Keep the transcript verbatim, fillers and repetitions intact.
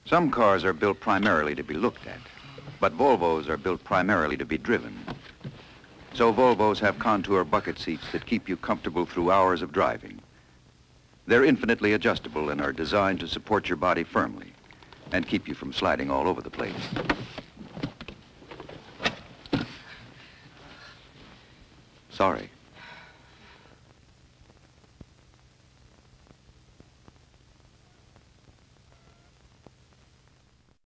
Some cars are built primarily to be looked at, but Volvos are built primarily to be driven. So Volvos have contour bucket seats that keep you comfortable through hours of driving. They're infinitely adjustable and are designed to support your body firmly and keep you from sliding all over the place. Sorry.